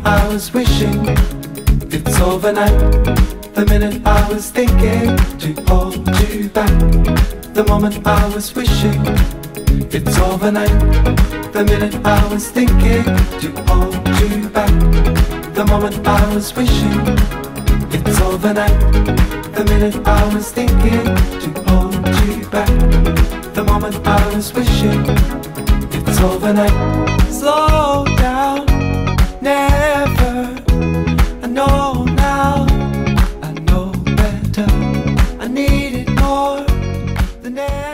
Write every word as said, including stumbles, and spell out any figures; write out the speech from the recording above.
I was wishing it's overnight. The minute I was thinking to hold you back. The moment I was wishing it's overnight. The minute I was thinking to hold you back. The moment I was wishing it's overnight. The minute I was thinking to hold you back. The moment I was wishing it's overnight. Slow down, never. I know now, I know better. I need it more than ever.